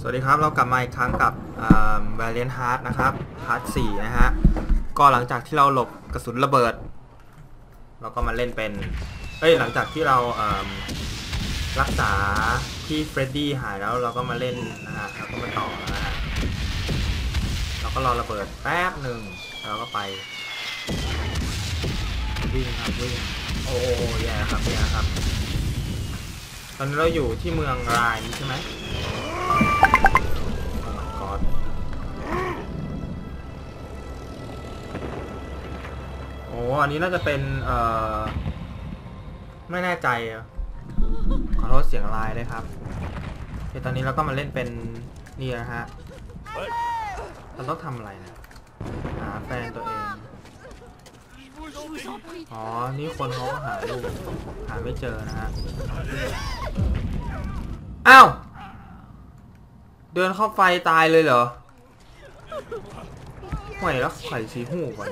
สวัสดีครับเรากลับมาอีกครั้งกับ Valiant Heart นะครับพาร์ท 4นะฮะก็หลังจากที่เราหลบกระสุนระเบิดเราก็มาเล่นเป็นหลังจากที่เรารักษาที่เฟรดดี้หายแล้วเราก็มาเล่นนะฮะเราก็มาต่อนะฮะเราก็รอระเบิดแป๊บหนึ่งเราก็ไปวิ่งครับวิ่งโอ้แย่ครับแย่ครับตอนนี้เราอยู่ที่เมืองรายใช่ไหมอันนี้น่าจะเป็นไม่แน่ใจขอโทษเสียงไลน์ด้วยครับตอนนี้เราก็มาเล่นเป็นนี่นะฮะเราต้องทำอะไรนะหาแฟนตัวเองอ๋อนี่คนเขาก็หาลูกหาไม่เจอนะฮะอ้าวเดินเข้าไฟตายเลยเหรอห่วยแล้วไข่สีหูก่อน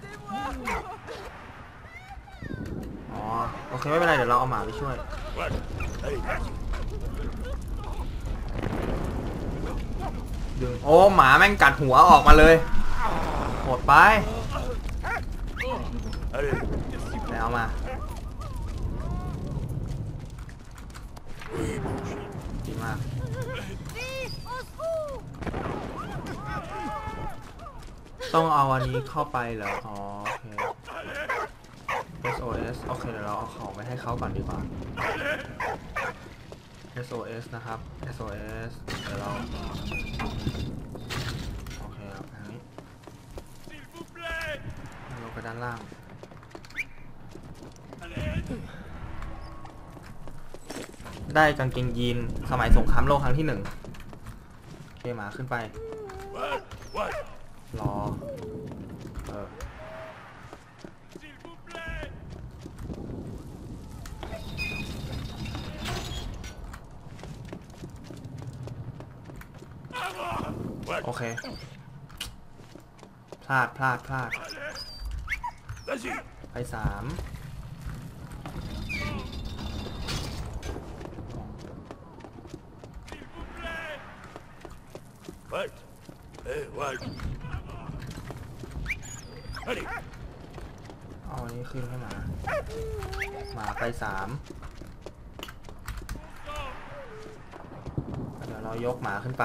โอเคไม่เป็นไรเดี๋ยวเราเอาหมาไปช่วยดึงหมาแม่งกัดหัวออกมาเลยโหดไปแล้วมาดีมากต้องเอาอันนี้เข้าไปเหรออ๋อโอเคSOS โอเคเดี๋ยวเราเอาของไปให้เขาก่อนดีกว่า SOS นะครับ SOS เดี๋ยวเราโอเคครับทางนี้ลงไปด้านล่างได้กางเกงยีนสมัยสงครามโลกครั้งที่1โอเคหมาขึ้นไปรอโอเคพลาดไป3เอาอันนี้ขึ้นให้หมาไป3เดี๋ยวเรายกหมาขึ้นไป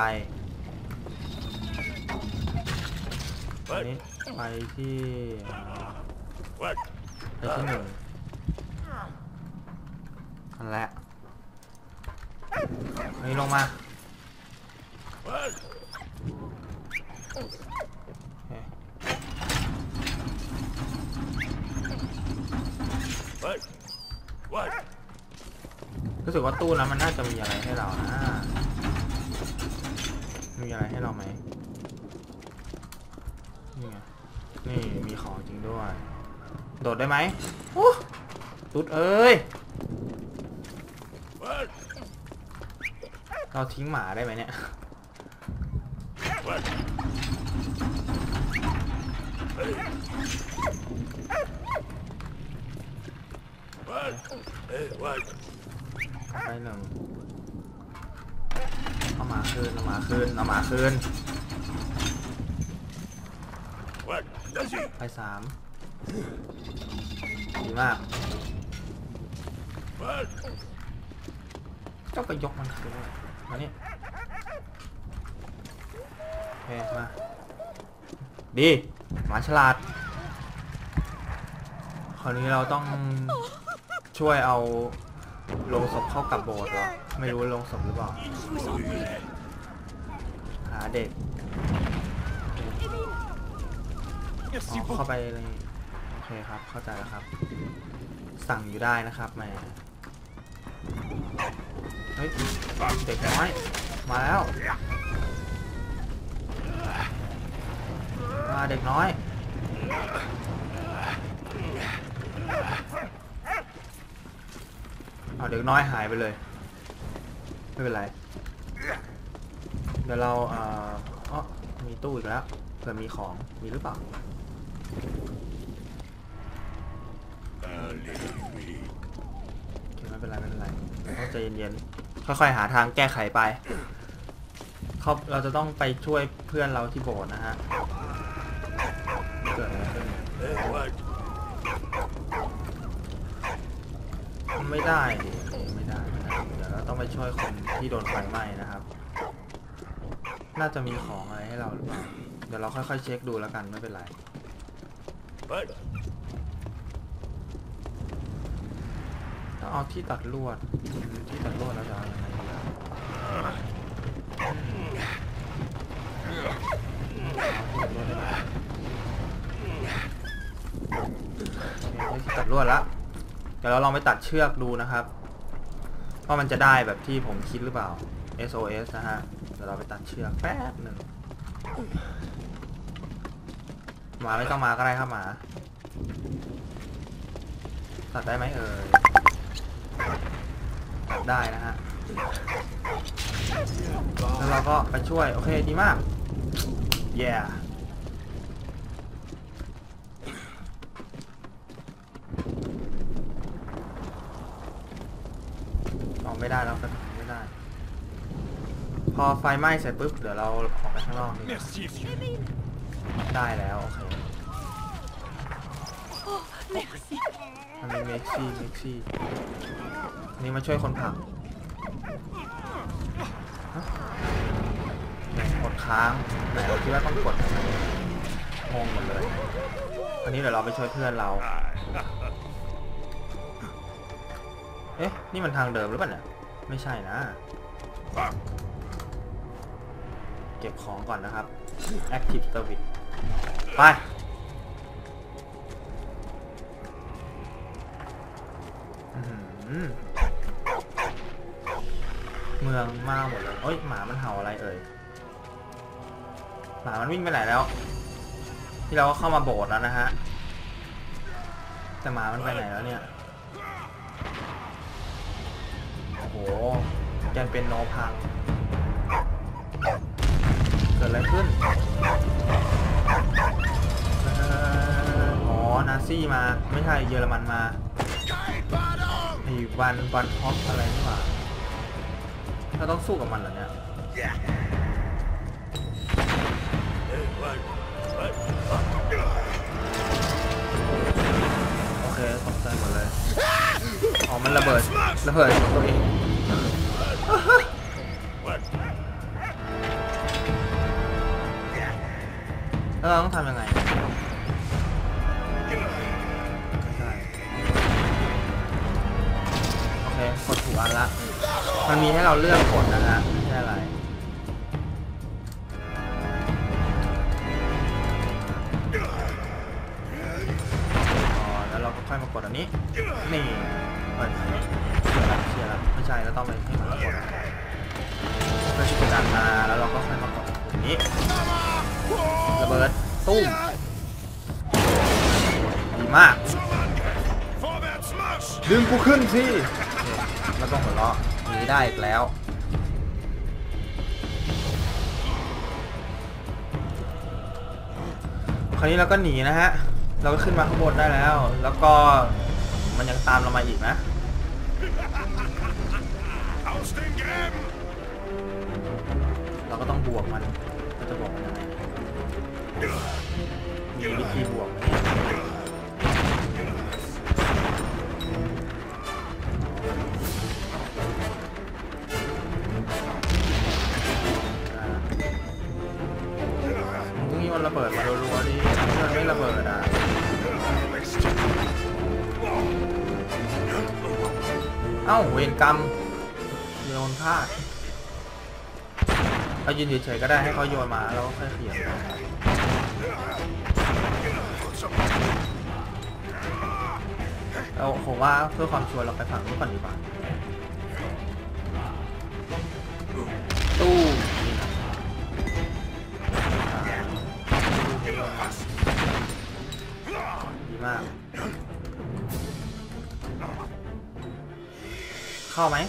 อันนี้ไปที่1นั่นแหละอันนี้ลงมารู้สึกว่าตู้นั้นมันน่าจะมีอะไรให้เรานะมีอะไรให้เราไหมนี่ไงนี่มีของจริงด้วยโดดได้ไหมตุ๊ดเอ้ยเราทิ้งหมาได้ไหมเนี่ยไป1เอาหมาคืนไป3ดีมากก็ไปยกมันคืนมานี่โอเคมาดีหมาฉลาดคราวนี้เราต้องช่วยเอาโลงศพเข้ากับโบสถ์เหรอไม่รู้โลงศพหรือเปล่าหาเด็กเข้าไปเลยโอเคครับเข้าใจแล้วครับสั่งอยู่ได้นะครับแม่เฮ้ยเด็กน้อยมาแล้วเด็กน้อยเอาเด็กน้อยหายไปเลยไม่เป็นไรเดี๋ยวเรามีตู้อีกแล้วเผื่อมีของมีหรือเปล่าไม่เป็นไรต้องใจเย็นๆค่อยๆหาทางแก้ไขไปเขเราจะต้องไปช่วยเพื่อนเราที่โบสถ์นะฮะเกิดอะไรขึ้นไม่ได้ดิไม่ได้เดี๋ยวเราต้องไปช่วยคนที่โดนไฟไหม้นะครับน่าจะมีของอะไรให้เราหรือเปล่าเดี๋ยวเราค่อยๆเช็คดูแล้วกันไม่เป็นไรต้องเอาที่ตัดลวดแล้วจะเอายังไงดีที่ตัดลวดแล้วเดี๋ยวเราลองไปตัดเชือกดูนะครับว่ามันจะได้แบบที่ผมคิดหรือเปล่า SOS นะฮะเดี๋ยวเราไปตัดเชือกแป๊บหนึ่งหมาไม่ต้องมาก็ได้ครับหมาตัดได้ไหมเอ่ยตัดได้นะฮะแล้วเราก็ไปช่วยโอเคดีมาก yeah ออกไม่ได้แล้วก็ไม่ได้พอไฟไหม้เสร็จปุ๊บเดี๋ยวเราออกไปข้างนอกนี่ได้แล้วโอเคอันนี้เม็กซี่นี่มาช่วยคนผักกดค้างไหนเราคิดว่าต้องกดงงหมดเลยอันนี้เดี๋ยวเราไปช่วยเพื่อนเราเอ๊ะนี่มันทางเดิมหรือเปล่าเนี่ยไม่ใช่นะเก็บของก่อนนะครับ Active Service ไปเมืองมาหมดเลยเอ้ยหมามันเห่าอะไรเอ่ยหมามันวิ่งไปไหนแล้วที่เราก็เข้ามาโบสถ์แล้วนะฮะแต่หมามันไปไหนแล้วเนี่ยโอ้โหแกนเป็นโนพังเกิดอะไรขึ้นอ๋อนาซี่มาไม่ใช่เยอรมันมาไอ้วันท็อปอะไรนี่หว่าเราต้องสู้กับมันเหรอเนี่ยโอเคตกใจหมดเลยอ๋อมันระเบิดตัวเองแล้วเราต้องทำยังไงโอเคกดถูกอันละมันมีให้เราเลือกกดนะฮะไม่ใช่อะไรแล้วเราก็ค่อยมากดอันนี้นี่เชียร์ละไม่ใช่แล้วต้องไปให้มันกดเพื่อที่จะดันมาแล้วเราก็ค่อยมากดอันนี้ระเบิดตุ้มดีมากดึงกูขึ้นสิแล้วก็หัวเราะหนีได้อีกแล้วคราวนี้เราก็หนีนะฮะเราก็ขึ้นมาข้างบนได้แล้วแล้วก็มันยังตามเรามาอีกนะเราก็ต้องบวกมันเราจะบอกมันยังไงมีวิธีบวกนี่มันระเบิดมารัวๆดิมันไม่ระเบิดอ่ะเอ้าเวรกรรมโยนพลาดเรายืนเฉยๆก็ได้ให้เขาโยนมาแล้วค่อยเขี่ยเราผมว่าเพื่อความชัวร์เราไปฝั่งนู้นก่อนดีกว่าตู้ดีมากเข้าไหม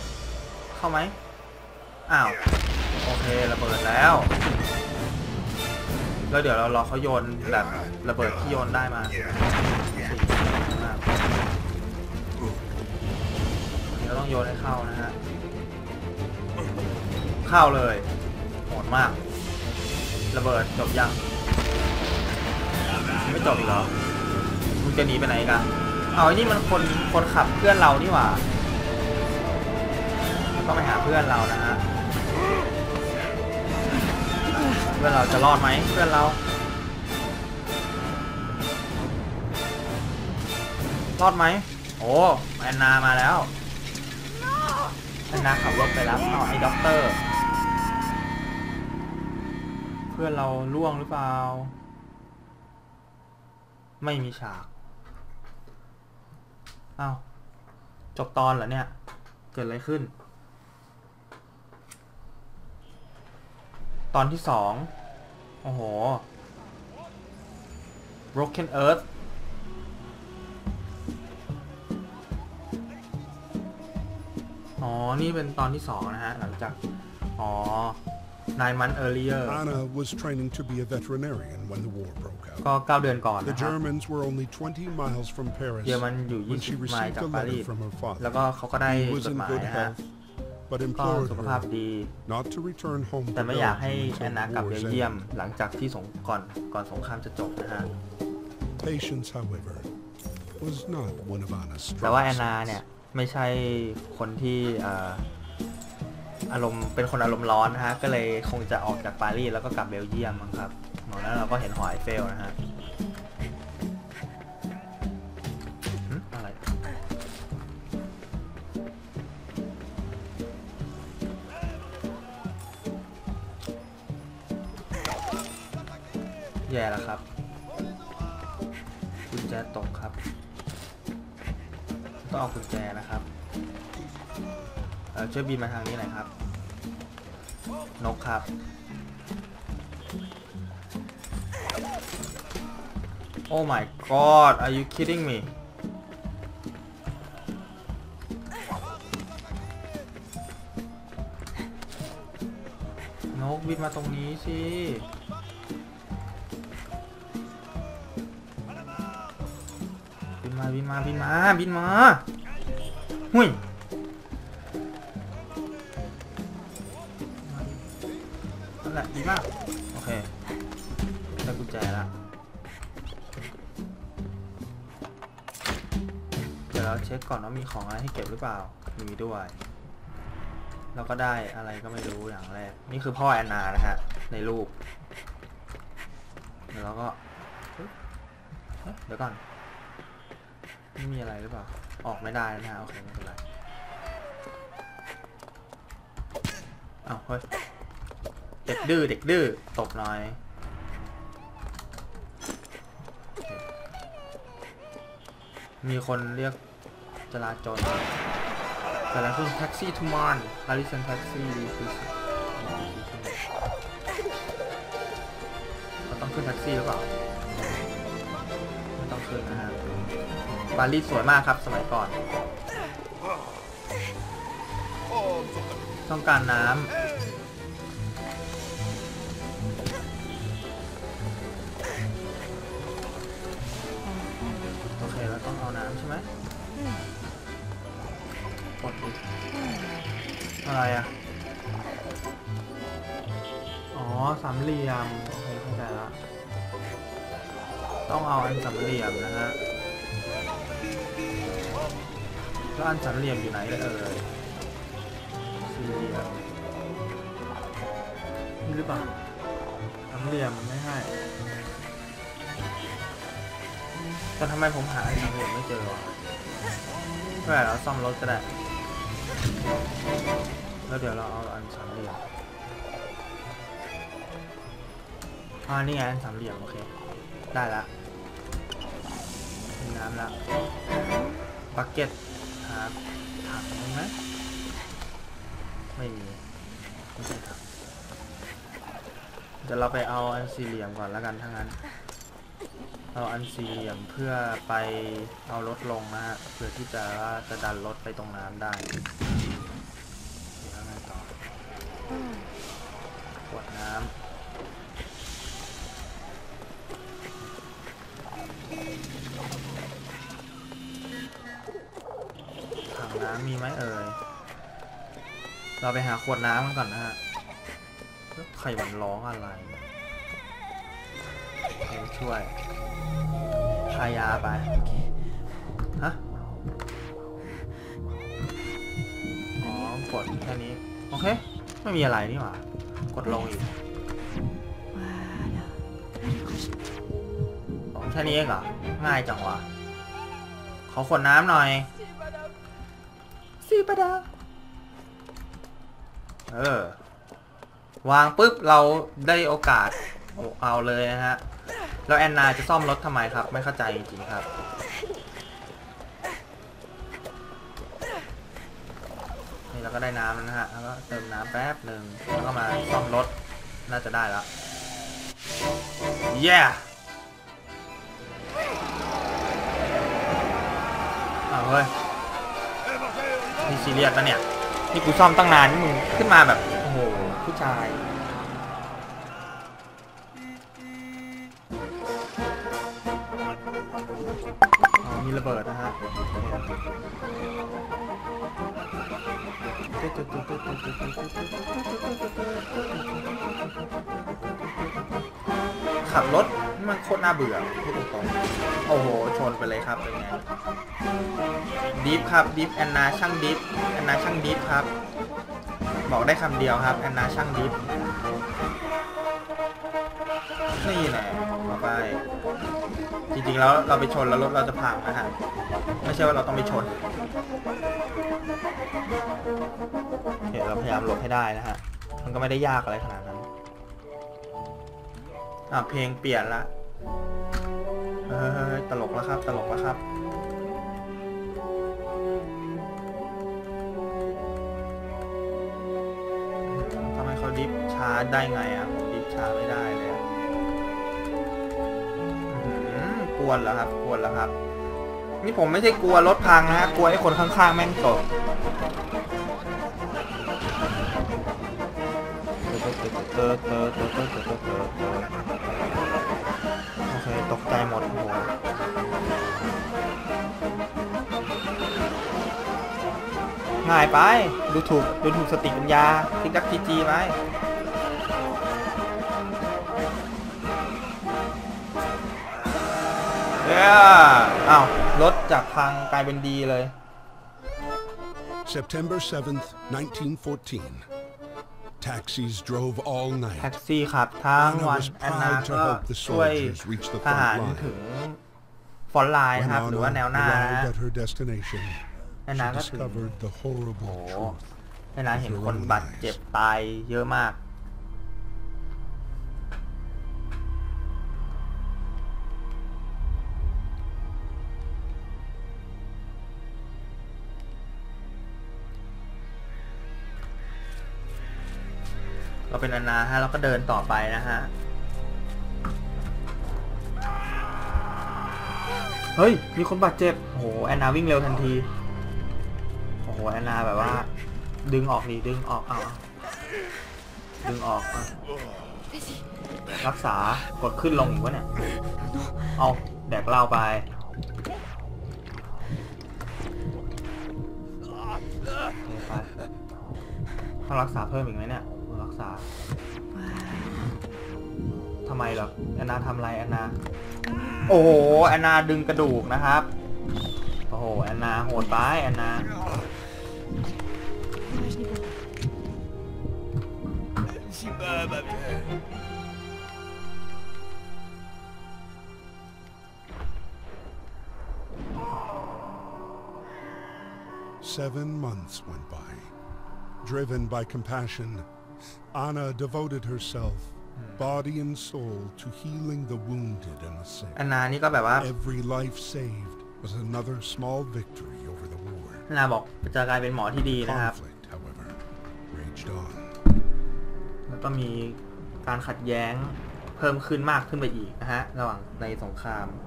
อ้าวโอเคระเบิดแล้วเดี๋ยวเรารอเขาโยนแบบระเบิดที่โยนได้มาเราต้องโยนให้เข้านะฮะเข้าเลยหมดมากระเบิดจบยังไม่จบอีกเหรอมึงจะหนีไปไหนกันเอาไอ้นี่มันคนขับเพื่อนเรานี่หว่าต้องไปหาเพื่อนเรานะฮะเพื่อนเราจะรอดไหมเพื่อนเรารอดไหมโอ้แอนนามาแล้วแอนนาขับรถไปรับไอ้ด็อกเตอร์เพื่อนเราล่วงหรือเปล่าไม่มีฉากอ้าวจบตอนเหรอเนี่ยเกิดอะไรขึ้นตอนที่2โอ้โห Broken Earth อ๋อนี่เป็นตอนที่2นะฮะหลังจากอ๋อ 9 months earlier Anna was training to be a veterinarian when the war broke out ก็9 เดือนก่อน The นะครับ Germans were only 20 miles from Paris เยอรมันอยู่ when she 20 ไมล์ received จาก a ปารี letter ส from her father แล้วก็เขาก็ได้ He จ was ด in หมาย good นะฮะ health but ก็ implored สุขภาพ her ดี not to return home แต่ to ไม่อยาก Belgium ให้แอน until นากลับ the เบล war's เยียม end. หลังจากที่ก่อนสงครามจะจบนะฮะ Patience, however, was not one of Anna's แต่ว่า strong แอนนา suits. เนี่ยไม่ใช่คนที่อารมณ์เป็นคนอารมณ์ร้อนนะฮะก็เลยคงจะออกจากปารีสแล้วก็กลับเบลเยียมมั้งครับแล้วเราก็เห็นหอไอเฟลนะฮะอะไรแย่แล้วครับกุญแจตกครับต้องเอากุญแจนะครับช่วยบินมาทางนี้หน่อยครับนกครับโอ้ my god are you kidding me นกบินมาตรงนี้สิบินมาหุ้ยนั่นแหละดีมากโอเคได้กุญแจแล้วเดี๋ยวเราเช็คก่อนว่ามีของอะไรให้เก็บหรือเปล่ามีด้วยแล้วก็ได้อะไรก็ไม่รู้อย่างแรกนี่คือพ่อแอนนานะฮะในรูปเดี๋ยวเราก็เดี๋ยวก่อนไม่มีอะไรหรือเปล่าออกไม่ได้นะฮะโอเคไม่เป็นไรอ้าวเฮ้ยเด็กดื้อตบหน่อยมีคนเรียกจราจรเกิดอะไรขึ้นแท็กซี่ทูมานลาริสันแท็กซี่เราต้องขึ้นแท็กซี่หรือเปล่าไม่ต้องขึ้นนะฮะปารีสสวยมากครับสมัยก่อนต้องการน้ำโอเคแล้วต้องเอาน้ำใช่ไหมกดดิอะไรอ่ะอ๋อสามเหลี่ยมโอเคเข้าใจแล้วต้องเอาอันสามเหลี่ยมนะฮะแล้วอันสามเหลี่ยมอยู่ไหนเลยสี่เหลี่ยมนี่หรือเปล่าสามเหลี่ยมมันไม่ให้แต่ทำไมผมหาอันสามเหลี่ยมไม่เจอวะเพื่อเราซ่อมรถก็ได้แล้วเดี๋ยวเราเอาอันสามเหลี่ยมนี่ไงอันสามเหลี่ยมโอเคได้ละมีน้ำละบักเก็ตหาถังไหมไม่มีไม่ใช่ถังเดี๋ยวเราไปเอาอันสี่เหลี่ยมก่อนแล้วกันทั้งนั้นเอาอันสี่เหลี่ยมเพื่อไปเอารถลงนะฮะเพื่อที่จะดันรถไปตรงน้ำได้แล้วไงต่อขวดน้ำถังน้ำมีไหมเอ่ยเราไปหาขวดน้ำกันก่อนนะฮะใครรมันร้องอะไรช่วยทายาไปฮะอ๋อกดแค่นี้โอเคไม่มีอะไรนี่หว่ากดลงอีกแค่นี้เองเหรอง่ายจังวะขอขวดน้ำหน่อยซีปะดาวางปุ๊บเราได้โอกาสเอาเลยนะฮะแล้วแอนนาจะซ่อมรถทำไมครับไม่เข้าใจจริงๆครับนี่เราก็ได้น้ำแล้วนะฮะแล้วก็เติมน้ำแป๊บหนึ่งแล้วก็มาซ่อมรถน่าจะได้แล้วเย้เฮ้ยนี่ซีเรียสปะเนี่ยนี่กูซ่อมตั้งนานนี่มึงขึ้นมาแบบโอ้โหผู้ชายมีระเบิดนะฮะขับรถมันโคตรน่าเบื่อพูดตรงๆโอ้โหชนไปเลยครับเป็นไงดิฟครับดิฟแอนนาช่างดิฟแอนนาช่างดิฟครับบอกได้คำเดียวครับแอนนาช่างดิฟนี่แหละต่อไปจริงๆแล้วเราไปชนแล้วรถเราจะพังนะฮะไม่ใช่ว่าเราต้องไปชนเดี๋ยวเราพยายามหลบให้ได้นะฮะมันก็ไม่ได้ยากอะไรขนาดนั้นเพลงเปลี่ยนละตลกแล้วครับตลกแล้วครับทำไมเขาดิฟช้าได้ไงอ่ะผมดิฟช้าไม่ได้เลยกวนแล้วครับกวนแล้วครับนี่ผมไม่ใช่กลัวรถพังนะฮะกลัวไอ้คนข้างๆแม่งตกโอเคตกใจหมดโอ้โหง่ายไปดูถูกสติปัญญาติ๊กดักจีไหมอ้าวรถจากพังกลายเป็นดีเลย September 7th, 1914. Taxis drove all night. แท็กซี่ขับทั้งวันแอนนาก็ช่วยทหารถึงฟอนไลน์ครับหรือว่าแนวหน้านะแอนนาก็ถึงโอ้แอนนาเห็นคนบาดเจ็บตายเยอะมากเราเป็นแอนนาฮะเราก็เดินต่อไปนะฮะเฮ้ยมีคนบาดเจ็บโอ้โหแอนนาวิ่งเร็วทันทีโอ้โหแอนนาแบบว่าดึงออกดิดึงออกดึงออกรักษากดขึ้นลงอีกวะเนี่ยเอาแดกเหล้าไปต้องรักษาเพิ่มอีกไหมเนี่ยรักษาทำไมหรอแอนนาทำอะไรแอนนาโอ้โหแอนนาดึงกระดูกนะครับโอ้โหแอนนาโหดไปแอนนา 7 months went by. Driven by compassion, Anna devoted herself, body and soul, to healing the wounded and the sick. แอนนานี่ก็แบบว่า Every life saved was another small victory over the war. แอนนาบอกจะกลายเป็นหมอที่ดีนะครับ Conflict, however, raged on. แล้วก็มีการขัดแย้งเพิ่มขึ้นมากขึ้นไปอีกนะฮะระหว่างในสงคราม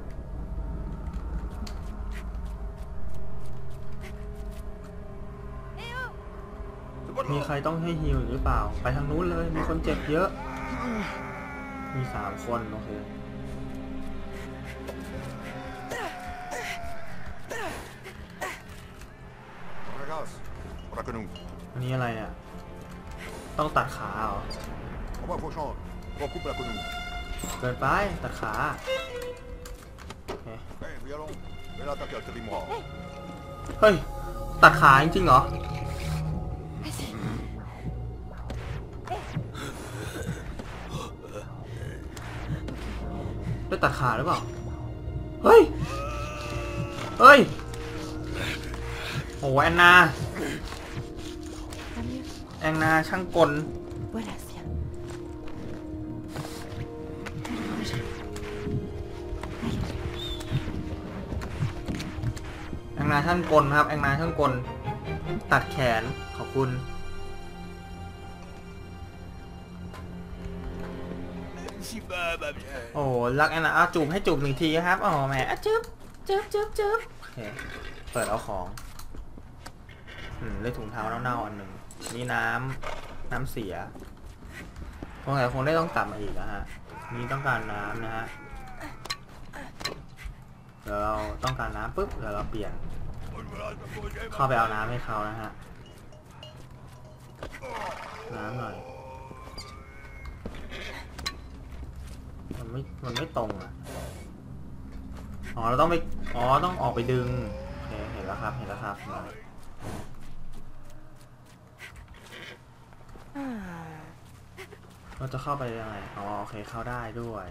มีใครต้องให้ฮีลหรือเปล่าไปทางนู้นเลยมีคนเจ็บเยอะมี3 คนโอเคอันนี้อะไรเนี่ยต้องตัดขาเหรอ Moi, faut changer. On coupe la colonne. เกินไปตัดขา Hey, violon. Mais là, t'as qu'à te moi. เฮ้ยตัดขาจริงๆเหรอ Vas-y. ได้ตัดขาหรือเปล่าเฮ้ยเฮ้ยโอ้แอนนา Va mieux. แอนนาช่างกล Voilà, tiens. Range. แองนาช่างกลครับแองนาช่างกลตัดแขนขอบคุณ โอ้รักแอนนาเอาจูบให้จูบหนึ่งทีครับอ๋อแหมจึ๊บจึ๊บจึ๊บจึ๊บโอเคเปิดเอาของได้ถุงเท้าเน่าๆอันหนึ่งนี่น้ำเสียคงแต่คงได้ต้องกลับมาอีกนะฮะนี่ต้องการน้ำนะฮะเดี๋ยวเราต้องการน้ำปุ๊บเดี๋ยวเราเปลี่ยนเข้าไปเอาน้ำให้เขานะฮะน้ำหน่อยมันไม่ตรงอ่ะอ๋อเราต้องไปต้องออกไปดึงโอเคเห็นแล้วครับเราจะเข้าไปยังไงอ๋อโอเคเข้าได้ด้วย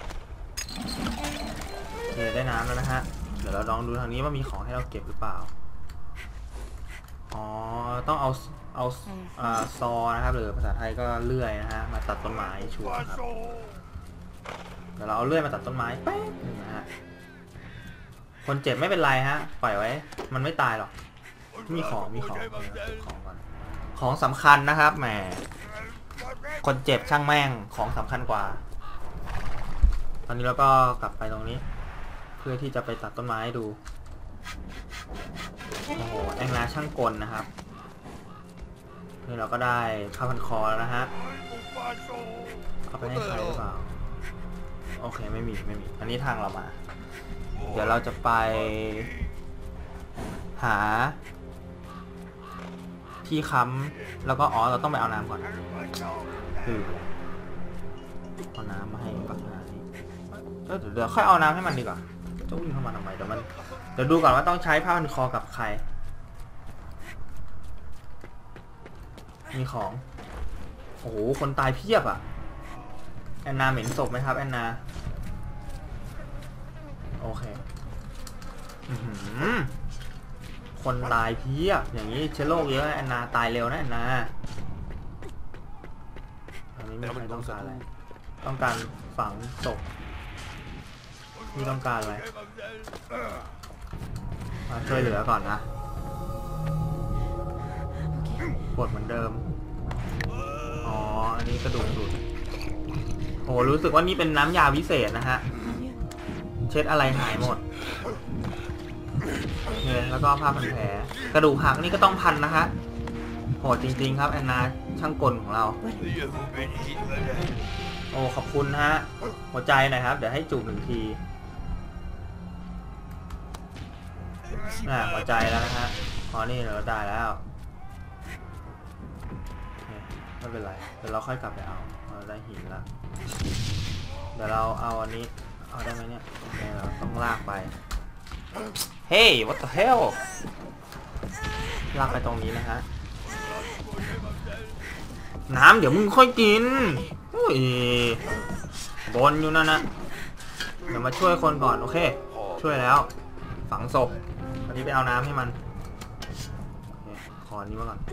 โอเคได้น้ำแล้วนะฮะเดี๋ยวเราลองดูทางนี้ว่ามีของให้เราเก็บหรือเปล่าอ๋อต้องเอาซอนะครับหรือภาษาไทยก็เลื่อยนะฮะมาตัดต้นไม้ชัวร์ครับเดี๋ยวเราเอาเลื่อยมาตัดต้นไม้แป๊บนึงนะฮะคนเจ็บไม่เป็นไรฮะปล่อยไว้มันไม่ตายหรอกมีของก่อนของสำคัญนะครับแหมคนเจ็บช่างแม่งของสำคัญกว่าตอนนี้เราก็กลับไปตรงนี้เพื่อที่จะไปตัดต้นไม้ดูโอ้โหแองนาช่างกลนะครับนี่เราก็ได้ผ้าพันคอแล้วนะฮะเอาไปให้ใครหรือเปล่าโอเคไม่มีอันนี้ทางเรามาเดี๋ยวเราจะไปหาที่ค้ำแล้วก็เราต้องไปเอาน้ำก่อนคือเอาน้ำมาให้ปักหน้านี่เดี๋ยวค่อยเอาน้ำให้มันดีกว่าจะวิ่งเข้ามาทำไมเดี๋ยวดูก่อนว่าต้องใช้ผ้าพันคอกับใครมีของโอ้โหคนตายเพียบอ่ะแอนนาเหม็นศพไหมครับแอนนาโอเคคนตายเพียบอย่างนี้เชื้อโรคเยอะแอนนาตายเร็วนะแอนนาอันนี้ไม่ใครต้องการอะไรต้องการฝังศพนี่ต้องการอะไรมาช่วยเหลือก่อนนะปวดเหมือนเดิมอ๋ออันนี้กระดูกสุดโอ้รู้สึกว่านี่เป็นน้ำยาวิเศษนะฮะเช็ดอะไรหายหมดเนี่ยแล้วก็ผ้าพันแผลกระดูกหักนี่ก็ต้องพันนะฮะโหดจริงๆครับแอนนาช่างกลของเราโอ้ขอบคุณฮะหัวใจหน่อยครับเดี๋ยวให้จูบหนึ่งทีหัวใจแล้วนะฮะอ๋อนี่เราได้แล้วไม่เป็นไรเดี๋ยวเราค่อยกลับไปเอาได้หินแล้วเดี๋ยวเราเอาอันนี้เอาได้ไหมเนี่ยโอเคเราต้องลากไปเฮ้ย what the hell ลากไปตรงนี้นะฮะน้ำเดี๋ยวมึงค่อยกินอุ้ยบนอยู่นั่นนะเดี๋ยวมาช่วยคนก่อนโอเคช่วยแล้วฝังศพอันนี้ไปเอาน้ำให้มันขออันนี้มาก่อน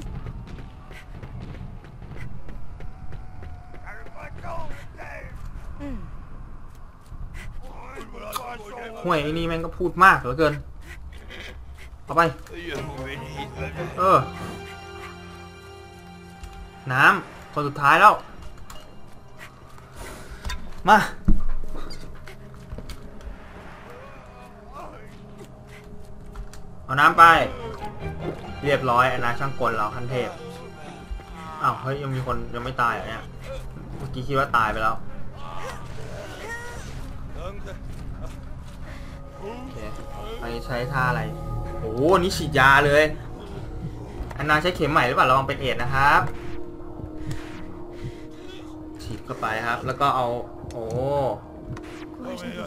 ห่วยไอ้นี่แม่งก็พูดมากเหลือเกินเอาไปน้ำคนสุดท้ายแล้วมาเอาน้ำไปเรียบร้อยอนาช่างกลเราขั้นเทพอ้าวเฮ้ยยังมีคนยังไม่ตายอ่ะเนี่ยเมื่อกี้คิดว่าตายไปแล้วโอเคไปใช้ท่าอะไรโอ้โหนี่ฉีดยาเลยอันนาใช้เข็มใหม่หรือเปล่าระวังเป็นเอดส์นะครับฉีถีบเข้าไปครับแล้วก็เอาโอ้ Courage à vous.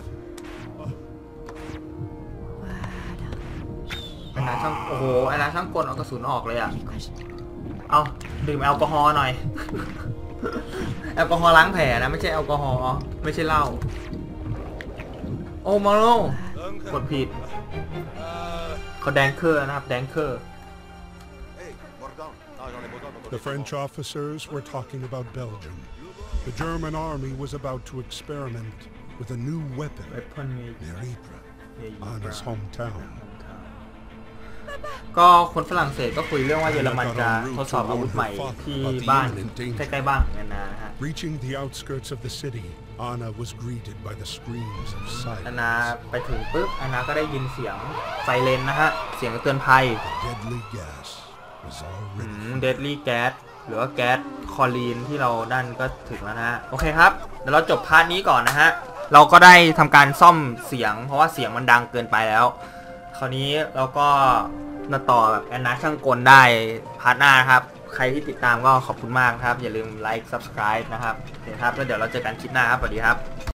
Voilà. ไอ้นายช่างโอ้โหไอ้นายช่างกลเอากระสุนออกเลยอ่ะ Courage. เอาดื่มแอลกอฮอล์หน่อย แอลกอฮอล์ล้างแผลนะไม่ใช่แอลกอฮอล์ไม่ใช่เหล้าโอ้มาโลกดผิดเขาแดงเคอร์นะครับแดงเคอร์ Hey, Mordant. Ah, j'en ai besoin dans ton The French officers were talking about Belgium. The German army was about to experiment with a new weapon เวพอนเม near Ypres, Anna's hometown. ก็คนฝรั่งเศสก็คุยเรื่องว่าเยอรมันจะทดสอบอาวุธใหม่ที่บ้านใกล้ๆบ้านของแอนนานะฮะ Reaching the outskirts of the city, Anna was greeted by the screams of แอน silence. นาไปถึงปุ๊บแอนนาก็ได้ยินเสียงไซเรนนะฮะเสียงเตือนภัย Deadly gas was already เดดลี่แก๊สหรือว่าแก๊สคลอรีนที่เราดันก็ถึงแล้วนะฮะโอเคครับเดี๋ยวเราจบพาร์ทนี้ก่อนนะฮะเราก็ได้ทำการซ่อมเสียงเพราะว่าเสียงมันดังเกินไปแล้วคราวนี้เราก็มาต่อแบบแอนนาช่างกลได้พาร์ทหน้าครับใครที่ติดตามก็ขอบคุณมากครับอย่าลืมไลค์ Subscribe นะครับโอเคครับแล้วเดี๋ยวเราเจอกันคลิปหน้าครับสวัสดีครับ